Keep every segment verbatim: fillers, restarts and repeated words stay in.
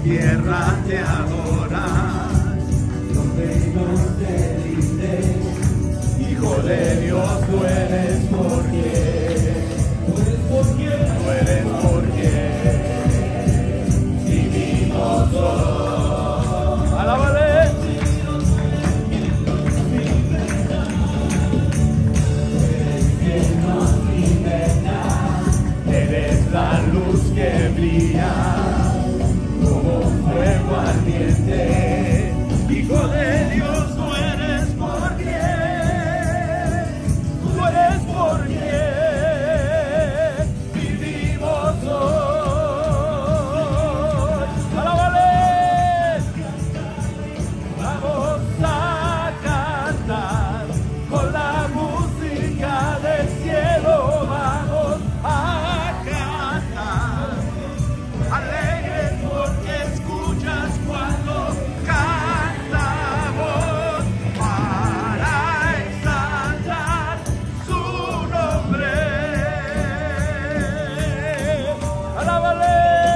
tierra te adorar. Hijo de Dios, tú eres porque, tú eres porque vivimos hoy. Alábale. Eres la luz que brilla como un fuego ardiente. Hijo de Dios, tú eres porque, tú eres porque vivimos hoy. ¡Alábale! Vamos a cantar con la música del cielo. Vamos a cantar alegres porque escuchas cuando cantamos para exaltar su nombre. ¡Alábale!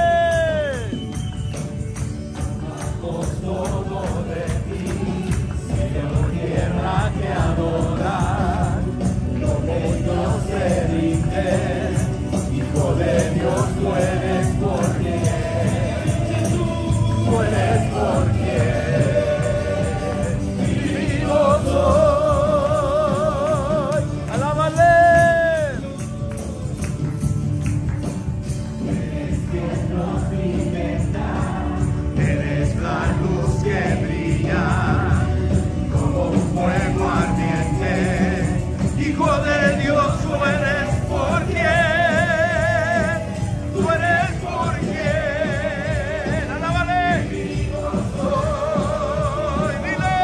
Amamos todo de ti, cielo, tierra que adorar, como Dios se rinde. Hijo de Dios, tú eres porque, tú eres porque vivimos hoy. ¡Alábale! Eres quien nos alimenta, eres la luz que brilla como un fuego ardiente. Hijo de Dios, tú eres porque, tú eres porque, alábale. Vivimos hoy, dile.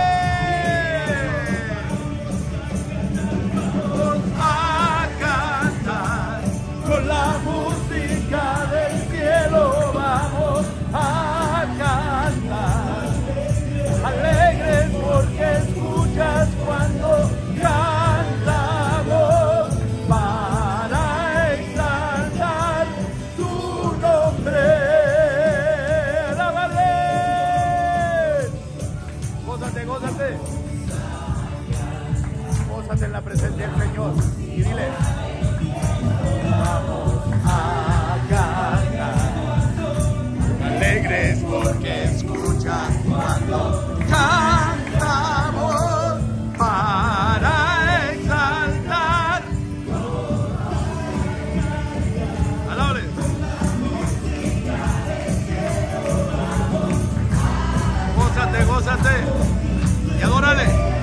Vamos a cantar con la música del cielo. Vamos a cantar alegres porque escuchas cuando cantamos para exaltar tu nombre. ¡Alábale! Gózate, gózate. Gózate en la presencia del Señor y dile: vamos a cantar alegres porque escuchas cuando cantamos para exaltar. Alábale. Gózate, gózate y adórale.